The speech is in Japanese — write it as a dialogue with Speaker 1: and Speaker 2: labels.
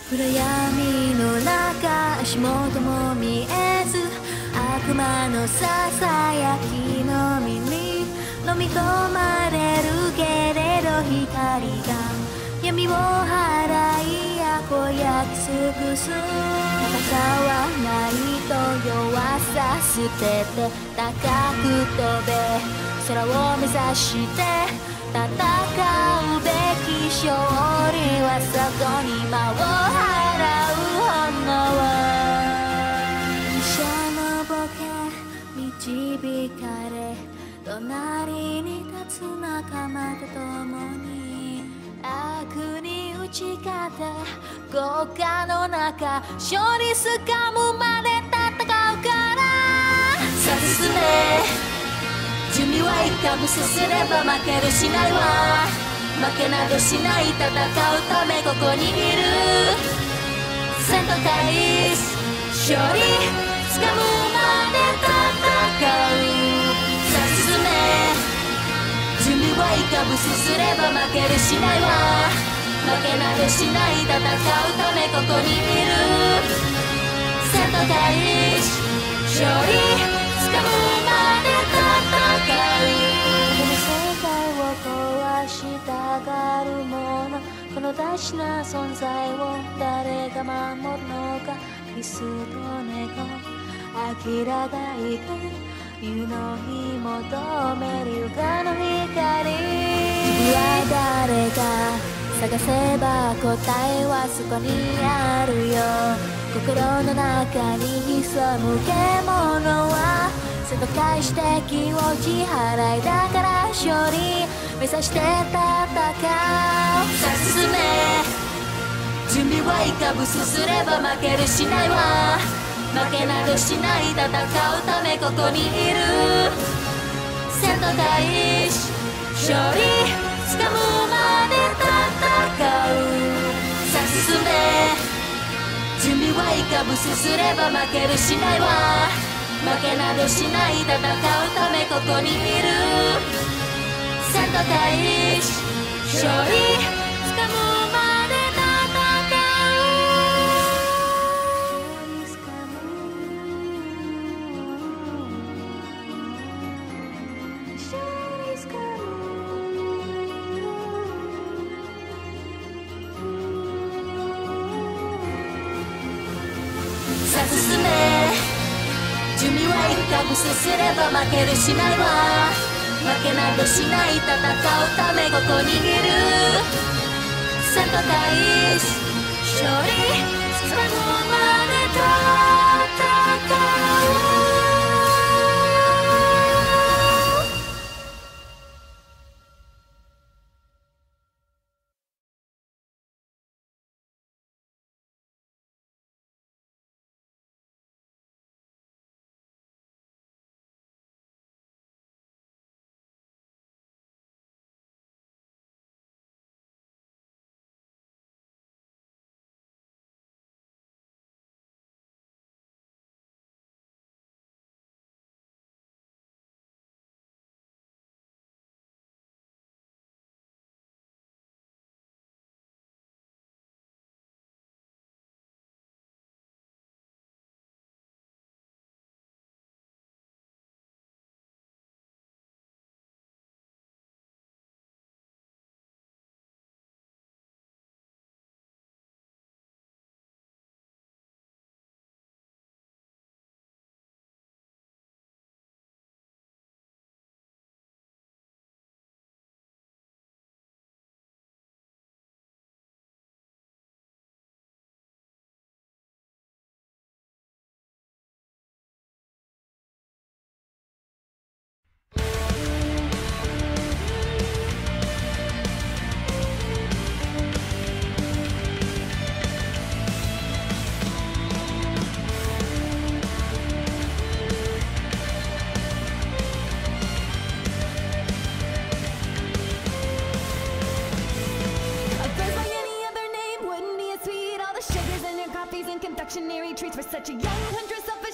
Speaker 1: 暗闇の中足元も見えず悪魔のささやきの耳飲み込まれるけれど光が闇を払い約束する戦わないと弱さ捨てて高く飛べ空を目指して戦うべき勝利はそこに魔を払う炎医者のボケ導かれ隣に立つ仲間と共に悪に打ち勝て豪華の中勝利つかむまで戦うからさあ進め準備はいいか無視すれば負けるしないわ負けなどしない戦うためここにいる戦闘開始勝利つかむまで戦うさあ進め準備はいいか無視すれば負けるしないわ負けなどしない戦うためここにいる戦闘開始勝利つかむまで戦うこの世界を壊したがる者この大事な存在を誰が守るのかキスと猫明らがいて湯の日求める床の光自分は誰か探せば答えはそこにあるよ心の中に潜む獣は戦闘開始敵を支払いだから勝利目指して戦うさあ進め準備はいいか無視すれば負けるしないわ負けなどしない戦うためここにいる戦闘開始勝利つかむまで戦うさあ進め準備はいいか無視すれば負けるしないわ負けなどしない戦うためここにいる戦闘開始勝利つかむまで戦さあ進め準備はいいか無視すれば負けるしないわ負けなどしない戦うためここにいる戦闘開始勝利つかむまで戦う
Speaker 2: Confectionery treats for such a young huntress of